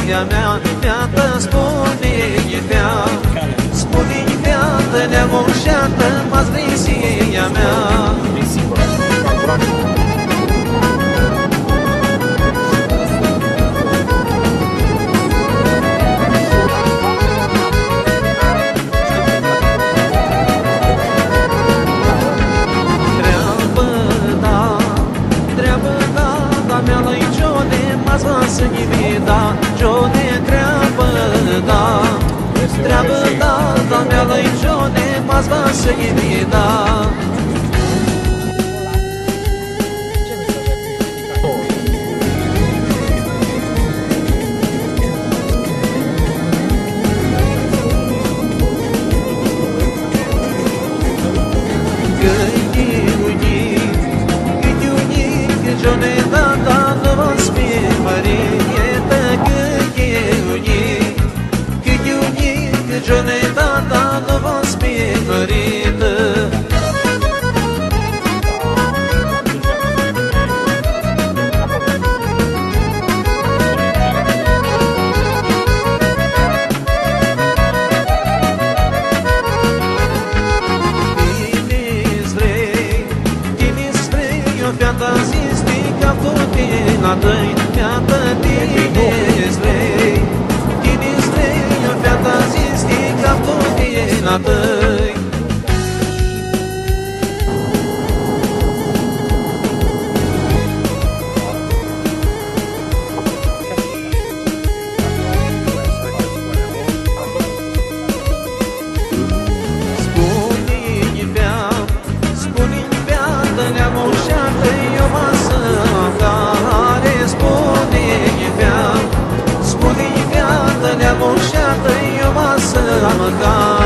voia mea, fiată, spune-i fea. Spune-i fiată, neamușată, m-ați vrisia mea. Să ghivida, Jone treabă, da. Treabă, da, da, mea la-i Jone, m-ați va să ghivida. Jone, da, da, nu vă spune Marieta, că Jone, da, da, nu vă spune Marieta. Tăi, fiată, tine-s vrei, tine-s vrei, o fiată zisti ca putina tăi. Spune-i fiată, neamușată, eu mă să-mi spune-i fiată, neamușată, eu mă să-mi